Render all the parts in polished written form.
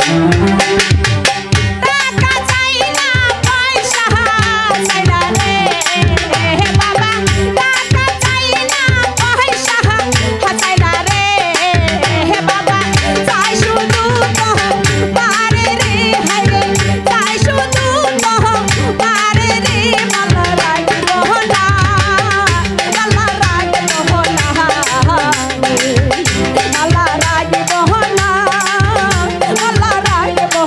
Allah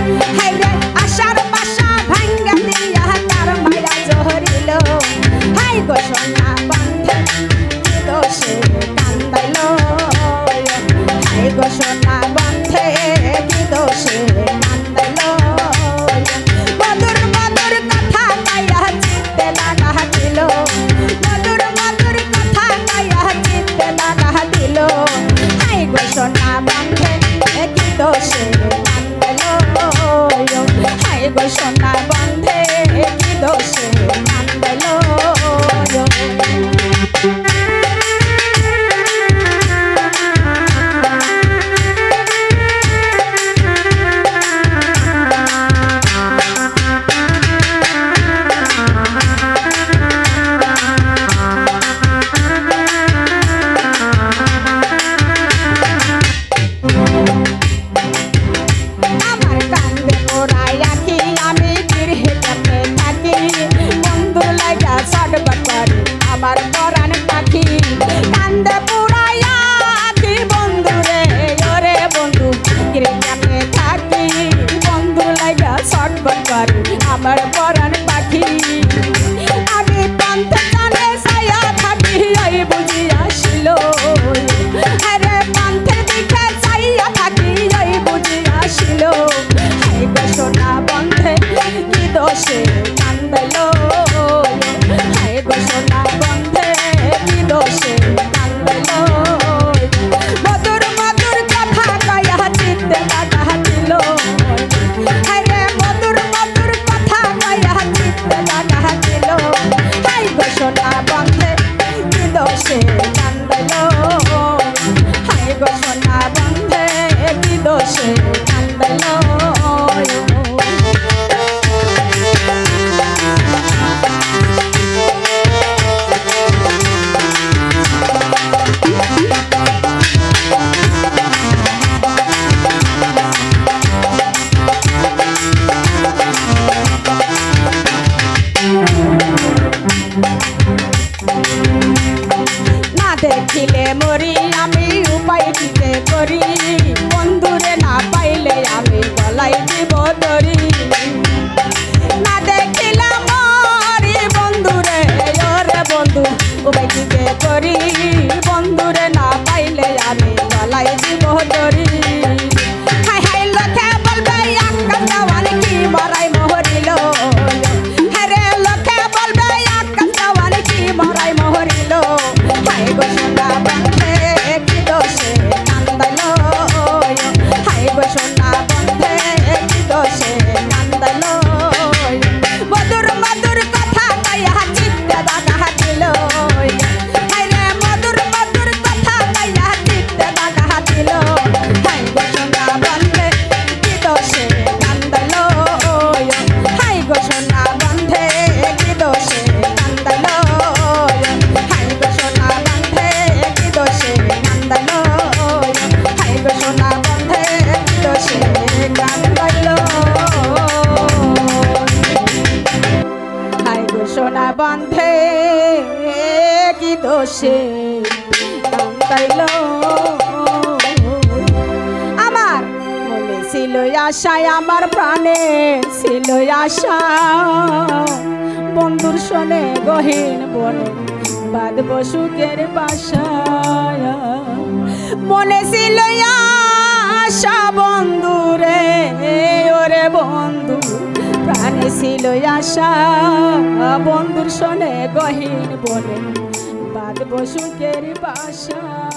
হাইরে আশার বাসা ভাঙ্গা দিয়া তার মায়া জহরিল হাই গো সোনা বন্ধে কি দোষে কান্দাইল হাই গো সোনা বন্ধে কি দোষে কান্দাইল মধুর মধুর কথা কইয়া চিত্তে লাগা দিল মধুর মধুর কথা কইয়া চিত্তে লাগা দিল হাই গো সোনা বন্ধে কি দোষে কান্দাইল হাই গো সোনা বন্ধে কি দোষে কান্দাইল আমার পরাণ পাখি কান্দে পুরাইয়া কি বন্ধু রে ওরে বন্ধু গ্রামে থাকি বন্ধু লাগা ছটফট করে আমার পরাণ পাখি আমি পন্থ জানে ছায়া থাকি ওই বুঝি আসিল আরে পন্থের দিকে ছায়া থাকি ওই বুঝি আসিল হাই গো সোনা বন্ধে কি দোষে কান্দাইল হাই গো সোনা বন্ধে কি দোষে কান্দাইল মধুর মধুর কথা কইয়া চিত্তে লাগা দিল হাইরে মধুর মধুর কথা কইয়া চিত্তে লাগা দিল হাই গো সোনা বন্ধে কি দোষে কান্দাইল হাই গো সোনা বন্ধে কি দোষে কান্দাইল দেখিলে মরি আমি উপায় দিতে করি বন্ধুরে না পাইলে আমি গলাই দিব ধরি না দেখিলে মরি বন্ধুরে ওরে বন্ধু উপায় দিতে করি বন্ধুরে না পাইলে আমি গলাই দিব ধরি হাই হাই লোকে বলবে আকাশ দেওয়াল কি মরাই মহরিল হরে লোকে বলবে আকাশ দেওয়াল কি মরাই মহরিল হাই গো সোনা বন্ধে কি দোষে কান্দাইল হাই গো সোনা বন্ধে কি দোষে কান্দাইল মধুর মধুর কথা কইয়া চিত্তে লাগা দিল হাইরে মধুর মধুর কথা কইয়া চিত্তে লাগা দিল হাই গো সোনা বন্ধে কি দোষে কান্দাইল হাই গো সোনা বন্ধে কি দোষে কান্দাইল হাই গো সোনা বন্ধে কি দোষে কান্দাইল হাই গো সোনা বন্ধে কি দোষে কান্দাইল হাই গো সোনা বন্ধে কি দোষে কান্দাইল আমার মনে ছিল আশায় আমার প্রাণে ছিল আশা বন্ধুর শোনে গহীন বনে বাঁধব সুখের বাসা মনে ছিল আশা বন্ধু রে ওরে বন্ধু প্রাণে ছিল আশা বন্ধুর শোনে গহীন বনে বাঁধব সুখের বাসা।